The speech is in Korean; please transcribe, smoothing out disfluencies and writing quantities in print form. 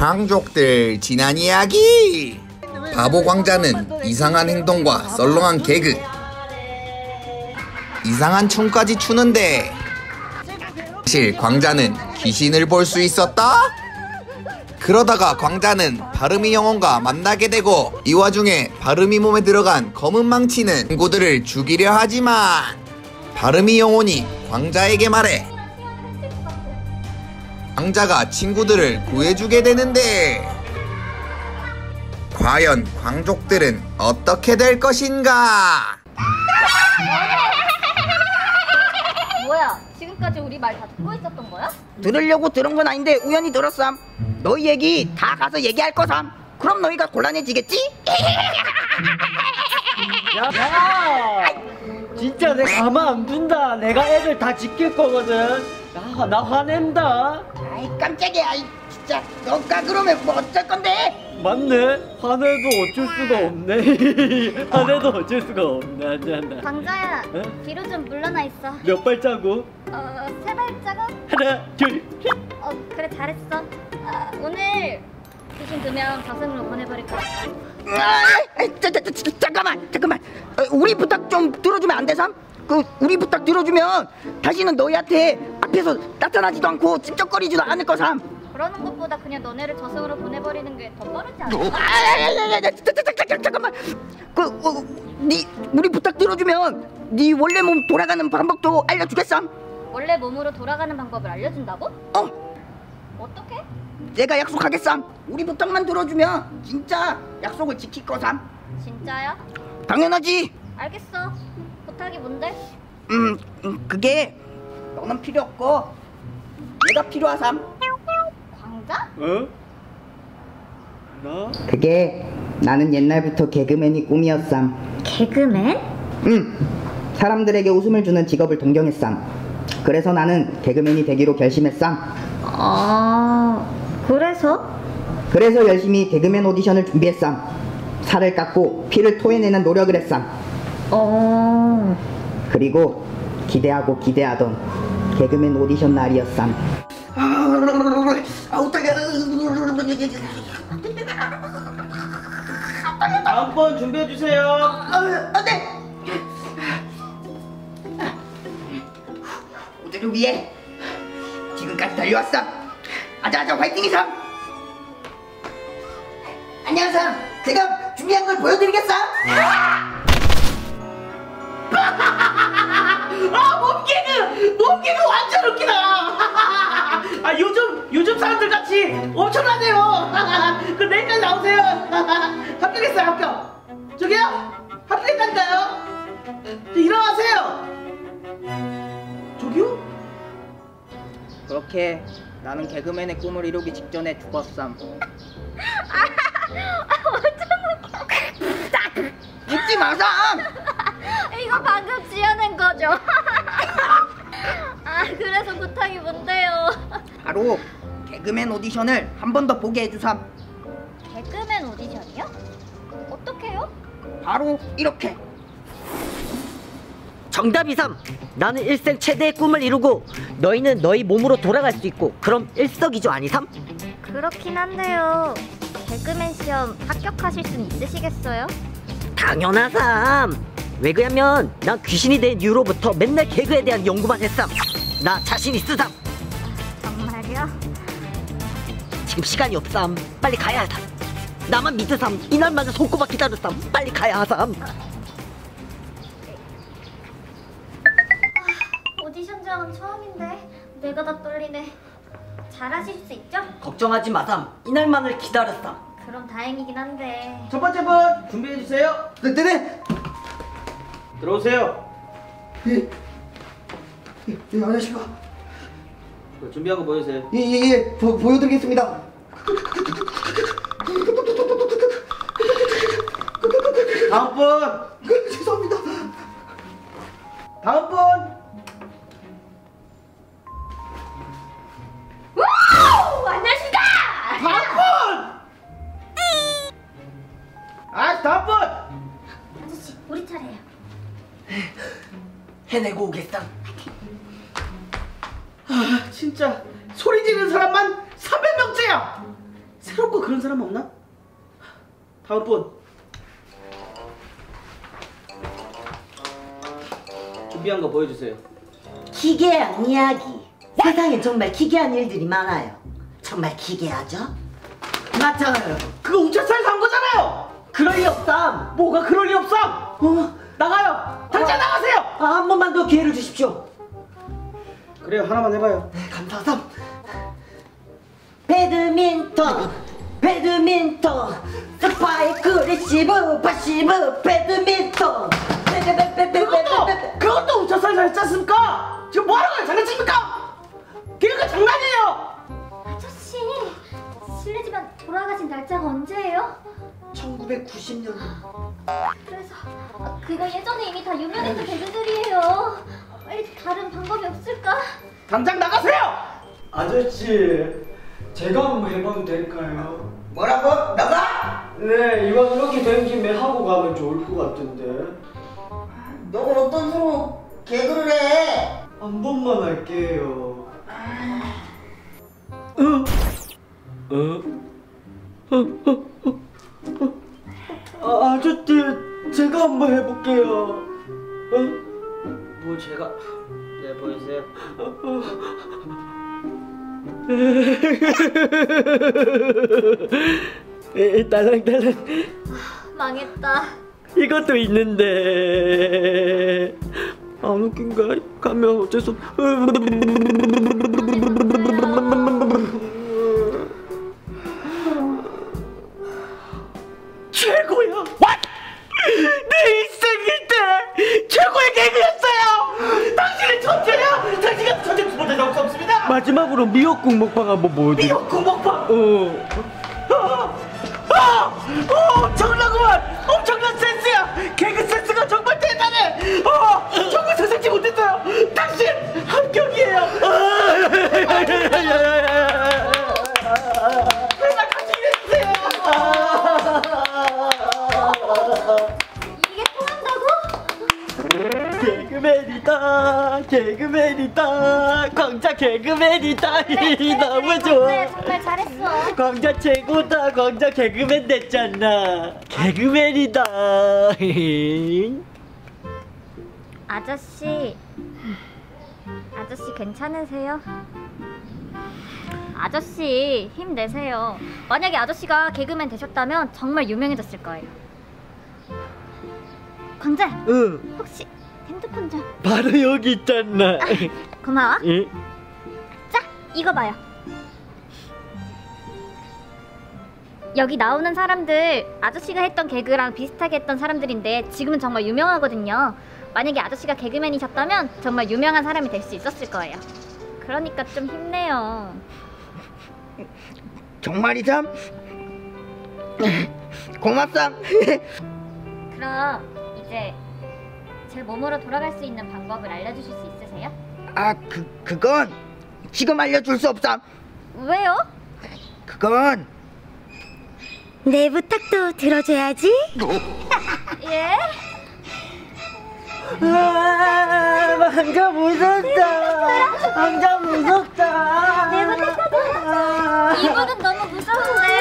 왕족들 지난 이야기. 바보 광자는 이상한 행동과 썰렁한 개그, 이상한 춤까지 추는데 사실 광자는 귀신을 볼 수 있었다? 그러다가 광자는 바르미 영혼과 만나게 되고, 이 와중에 바르미 몸에 들어간 검은 망치는 친구들을 죽이려 하지만 바르미 영혼이 광자에게 말해 광자가 친구들을 구해주게 되는데, 과연 광족들은 어떻게 될 것인가? 뭐야? 지금까지 우리 말 다 듣고 있었던 거야? 들으려고 들은 건 아닌데 우연히 들었삼. 너희 얘기 다 가서 얘기할 거삼. 그럼 너희가 곤란해지겠지? 야! 진짜 내가 가만 안 둔다. 내가 애들 다 지킬 거거든. 야, 나 화낸다. 아이 깜짝이야. 아이 진짜 너가 그러면 뭐 어쩔 건데? 맞네. 화내도 어쩔 수가 없네. 화내도 어쩔 수가 없네. 안돼. 광자야, 어? 뒤로 좀 물러나 있어. 몇 발자국? 3발자국? 하나, 둘, 셋. 그래 잘했어. 오늘 귀신 2명 저승으로 보내버릴 거야. 잠깐만. 우리 부탁 좀 들어주면 안 돼, 삼? 우리 부탁 들어주면 다시는 너희한테 앞에서 나타나지도 않고 찝쩍거리지도 않을 거, 삼. 그러는 것보다 그냥 너네를 저승으로 보내버리는 게 더 빠르지 않아? 잠깐만. 우리 부탁 들어주면 네 원래 몸 돌아가는 방법도 알려주겠삼? 원래 몸으로 돌아가는 방법을 알려준다고? 어떻게? 내가 약속하겠삼. 우리 부탁만 들어주면 진짜 약속을 지킬 거삼. 진짜야? 당연하지. 알겠어. 부탁이 뭔데? 그게 너는 필요 없고 내가 필요하삼. 광자? 어? 나? 그게 나는 옛날부터 개그맨이 꿈이었삼. 개그맨? 사람들에게 웃음을 주는 직업을 동경했삼. 그래서 나는 개그맨이 되기로 결심했삼. 그래서 열심히 개그맨 오디션을 준비했삼. 살을 깎고 피를 토해내는 노력을 했삼. 그리고 기대하던 개그맨 오디션 날이었삼. 어떡해. 다음 번 준비해 주세요. 안돼. 오늘을 위해 지금까지 달려왔어. 아자아자 화이팅이삼. 안녕하세요. 제가 준비한 걸 보여드리겠어. 몸개그 완전 웃기다. 요즘 사람들 같이 엄청나네요. 그 내일까지 나오세요. 합격했어요, 합격. 저기요, 합격했다니까요. 일어나세요. 저기요? 그렇게 나는 개그맨의 꿈을 이루기 직전에 죽었삼. 웃지 마삼. 이거 방금 지어낸 거죠? 그래서 부탁이 뭔데요? 바로 개그맨 오디션을 한 번 더 보게 해주삼. 개그맨 오디션이요? 어떻게요? 바로 이렇게. 정답이삼. 나는 일생 최대의 꿈을 이루고 너희는 너희 몸으로 돌아갈 수 있고, 그럼 일석이조 아니삼? 그렇긴 한데요. 개그맨 시험 합격하실 순 있으시겠어요? 당연하삼. 왜 그러냐면 난 귀신이 된 이후로부터 맨날 개그에 대한 연구만 했삼. 나 자신 있으삼. 정말요? 지금 시간이 없삼. 빨리 가야 하삼. 나만 믿으삼. 이날만을 손꼽아 기다렸삼. 빨리 가야 하삼. 오디션장은 처음인데 내가 다 떨리네. 잘하실 수 있죠? 걱정하지 마삼. 이날만을 기다렸삼. 그럼 다행이긴 한데. 첫 번째 분 준비해 주세요. 네네. 들어오세요. 예, 안녕하십니까. 준비한 거 보여주세요. 예, 보여드리겠습니다. 다음 분. 죄송합니다. 다음 분. 안녕하십니까! 다음 분. 다음 분. 아저씨, 우리 차례예요. 해내고 오겠삼. 진짜 소리 지르는 사람만 300명째야. 새롭고 그런 사람 없나? 다음 분. 준비한 거 보여주세요. 기괴한 이야기. 세상에 정말 기괴한 일들이 많아요. 정말 기괴하죠? 맞잖아요. 그거 우차사에서 한 거잖아요. 그럴 리 없삼. 뭐가 그럴 리 없삼? 나가요. 당장 나가세요. 한 번만 더 기회를 주십시오. 그래요. 하나만 해봐요. 네, 감사합니다. 배드민턴, 배드민턴, 스파이크, 리시브, 파시브, 배드민턴. 그것도 우차사에서 했지 않습니까? 지금 뭐 하는 거예요? 장난칩니까? 걔가 장난이에요. 아저씨, 실례지만 돌아가신 날짜가 언제예요? 1990년. 그래서 그거 예전에 이미 다 유명했던 개그들이에요. 빨리 다른 방법이 없을까? 당장 나가세요. 아저씨, 제가 한번 해봐도 될까요? 뭐라고? 너가? 네, 이왕 이렇게 된 김에 하고 가면 좋을 것 같은데. 너가 어떤 수로 개그를 해? 한 번만 할게요. 아저씨, 제가 한번 해볼게요. 뭐 제가 네 보여주세요. 딸랑딸랑. 망했다. 이것도 있는데 안 웃긴가? 가면 어쩔 수 최고야. What? 내 인생일 때 최고의 개그였어요. 당신은 천재야. 당신은 천재 두 번째 적수 없습니다. 마지막으로 미역국 먹방 한번 보여줘. 미역국 먹방. 엄청나구만. 엄청난 센스야. 개그 센스가 정말 대단해. 정말 세상지 못했어요. 당신 합격이에요. 제발 같이 일해주세요. 이게 통한다고? 개그맨이다. 개그맨이다. 광자 개그맨이다. 너무 좋아. 정말 잘했어. 광자 최고다. 광자 개그맨 됐잖아. 개그맨이다. 아저씨 괜찮으세요? 아저씨 힘내세요. 만약에 아저씨가 개그맨 되셨다면 정말 유명해졌을 거예요. 광재, 혹시 핸드폰 좀. 바로 여기 있잖아. 고마워. 응? 자, 이거 봐요. 여기 나오는 사람들 아저씨가 했던 개그랑 비슷하게 했던 사람들인데 지금은 정말 유명하거든요. 만약에 아저씨가 개그맨이셨다면 정말 유명한 사람이 될 수 있었을 거예요. 그러니까 좀 힘내요. 정말이삼? 고맙삼. 그럼 이제 제 몸으로 돌아갈 수 있는 방법을 알려주실 수 있으세요? 그건 지금 알려줄 수 없삼. 왜요? 그건 내 부탁도 들어줘야지. 예? 왕자 무섭다. 왕자 무섭다. 내 부탁도 들어줘. 이분은 너무 무서운데.